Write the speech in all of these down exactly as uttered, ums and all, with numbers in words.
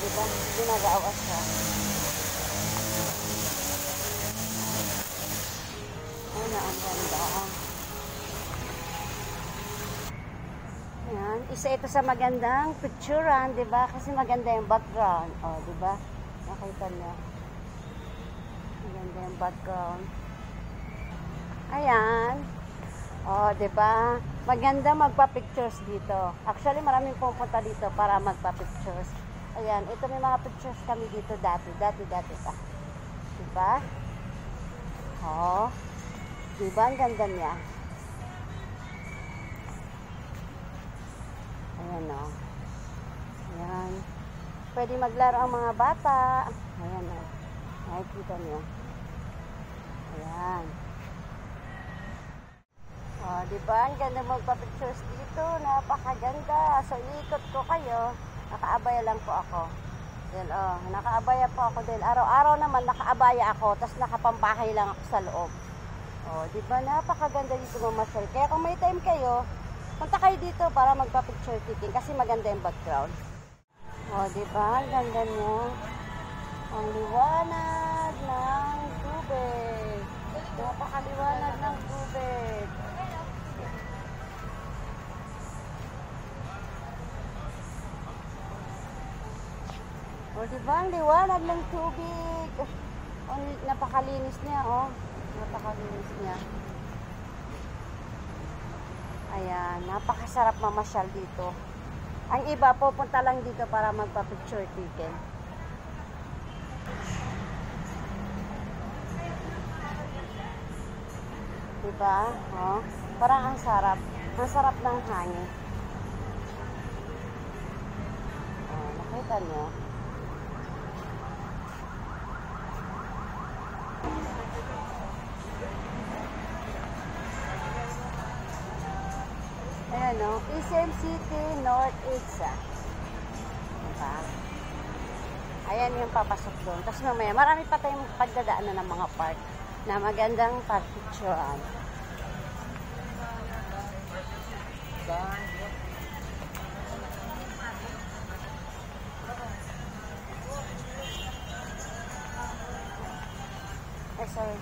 di ba? Ginagawas siya. Ay na, ang ganda. Ayan. Isa ito sa magandang picturean, di ba? Kasi maganda yung background. O, di ba? Nakita niyo. Maganda yung background. Ayan. O, di ba? Maganda magpa-pictures dito. Actually, maraming pupunta dito para magpa-pictures. Ayan, ito may mga pictures kami dito dati. Dati, dati pa. Di ba? O. Di ba? Ang ganda niya. Ayan o. Ayan. Pwede maglaro ang mga bata. Ayan o. Nakikita niyo. Ayan. Oh, di ba? Ang ganda magpa-pictures dito. Napakaganda. So, iikot ko kayo. Nakaabaya lang po ako. Yan, oh. Nakaabaya po ako din. Araw-araw naman nakaabaya ako. Tapos nakapampahay lang ako sa loob. Oh, di ba? Napakaganda dito mamasyal. Kaya kung may time kayo, punta kayo dito para magpa-picture taking. Kasi maganda yung background. Oh, di ba? Ang ganda niya. Ang liwanag ng tubig. Napakaliwanag ng tubig. O, diba? Ang liwanag ng tubig. O, napakalinis niya, oh. Napakalinis niya. Ayan, napakasarap mamasyal dito. Ang iba, pupunta lang dito para magpa-picture taken. Diba? Oh, parang ang sarap. Ang sarap ng hangin. Oh, nakita niyo? Ayan o, P C M City, North Edsa. Diba? Ayan yung papasok doon. Tapos mamaya, marami pa tayong pagdadaanan ng mga park na magandang pag-picturean. Ay, sorry.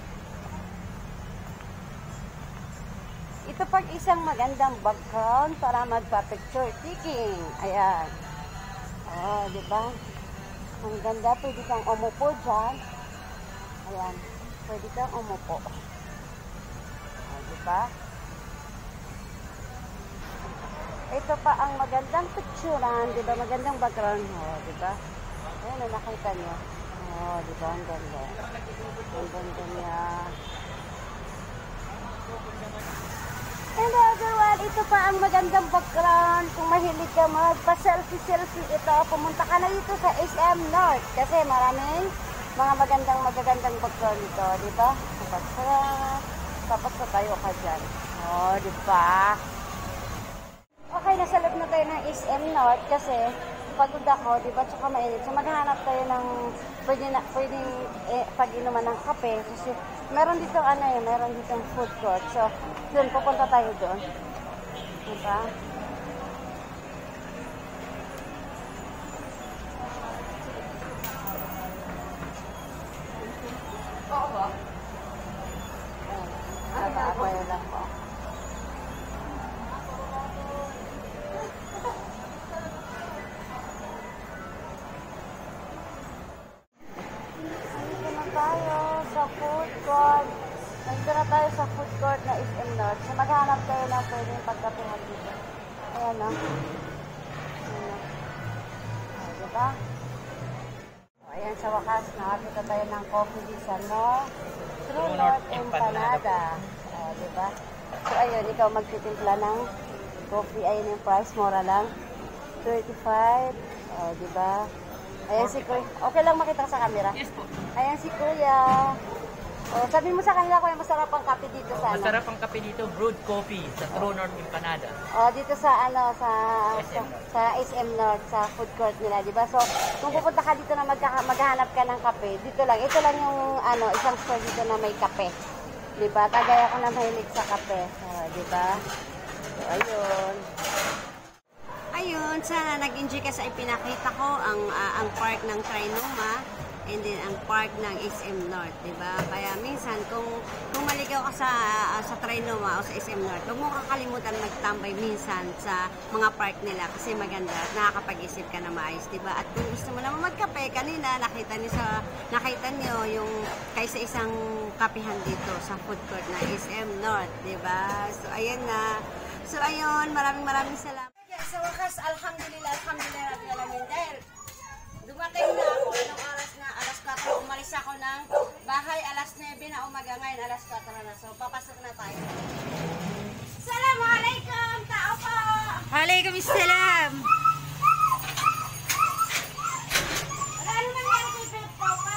Ito pag isang magandang background para magpa-picture taking. Ayan. Oh, di ba? Ang ganda. Pwede kang umupo dyan. Ayan. Pwede kang umupo. Oh, di ba? Ito pa ang magandang picturean. Di ba? Magandang background. Oh, di ba? Ayan, nakita nyo. Oh, di ba? Ang ganda. Ang ganda niya. Hello everyone, ito pa ang magandang background. Kung mahilig ka magpa-selfie-selfie, ito, pumunta ka na dito sa S M North. Kasi maraming mga magandang magagandang background ito, di ba? Tapos na tayo ka dyan. Oh, di ba? Okay, nasa loob na tayo ng S M North kasi pagod ako, di ba? Tsaka mainit. So maghanap tayo ng pwede na, pwedeng eh, pag-inuman ng kape kasi meron dito ano eh, meron dito food court. So, doon, pupunta tayo doon. Diba? Oo ba? Naka-abayo lang po. Nandito na tayo sa food court. Nandito na tayo sa food court na S M North. So, maghanap tayo na pwede yung pagkapihan dito. Ayan o. Ayan. O, diba? O, ayan, sa wakas, nakakita tayo ng coffee dito no? True North Empanada. O, diba? So, ayun, ikaw magtitimpla ng coffee. Ayun yung price, mura lang. thirty-five. O, diba? Ayan si Kuya. Okay lang makita sa camera? Yes po. Ayan si Kuya. O, sabi mo sa kanila kung masarap ang kape dito sa ano? Masarap ang kape dito, brewed coffee sa True North Empanada. O, dito sa ano, sa S sa, M North. sa S M North, sa food court nila, di ba? So, kung pupunta ka dito na magka, maghahanap ka ng kape, dito lang. Ito lang yung ano, isang store dito na may kape. Di ba? Kagaya ko na mahilig sa kape. O, di ba? So, ayun. Ayun, hope sana nag-enjoy ka sa ipinakita ko, ang ah, ang park ng Trinoma, and then ang park ng S M North, di ba? Kaya minsan, kung kung maligaw ka sa ah, sa Trinoma o sa S M North, huwag mo kakalimutan magtambay minsan sa mga park nila kasi maganda at nakakapag-isip ka na maayos, di ba? At kung gusto mo naman magkape, kanina nakita niyo sa nakita niyo yung kaysa isang kapihan dito sa food court na S M North, di ba? So ayan na. So ayun, maraming maraming salamat. Sa wakas, alhamdulillah, alhamdulillah, rabbil alamin. Dahil dumating na ako, anong oras na? alas kwatro. Umalis ako ng bahay, alas nuwebe na umaga. Ngayon, alas kwatro na. So, papasok na tayo. Assalamualaikum! Tao po! Waalaikumsalam. Ano ano nangyari kay Beth Papa?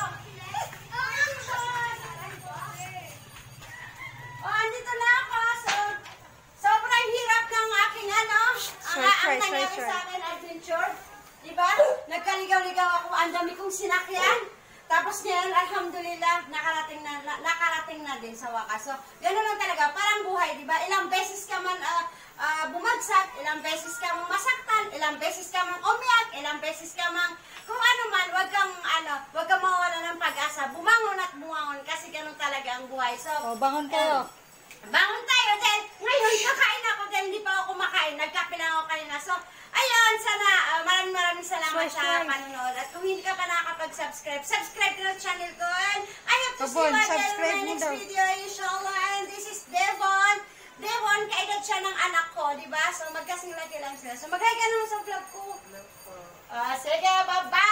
Oh, andito na ako. So, sobrang hirap ng aking ano. Ang, Short, ang short, nangyari short, short. sa akin, adventure. Diba? Nagkaligaw-ligaw ako. Ang dami kong sinakyan. Tapos ngayon, alhamdulillah, nakarating na, na nakarating na din sa wakas. So, gano'n lang talaga. Parang buhay, diba? Ilang beses ka man uh, uh, bumagsak, ilang beses ka mang masaktan, ilang beses ka mang umiyak, ilang beses ka mang kung ano man, wag kang, ano, wag kang mawala ng pag-asa. Bumangon at bumangon kasi gano'n talaga ang buhay. So, O, bangon kayo. bangon tayo dahil ngayon kakain ako dahil hindi pa ako kumakain. Nagkape lang ako kanina. So, ayun, sana uh, maraming maraming salamat Swish, sa swish. panonood. At kung hindi ka pa nakakapag-subscribe, subscribe ka na sa channel ko. And I hope to see Tubon, you again in subscribe my mo next daw. video, inshallah. And this is Devon. Devon, kaedad siya ng anak ko, di ba? So, magkasing laki lang sila. So, mag-hi ka naman sa vlog ko. Ah, sige, bye-bye!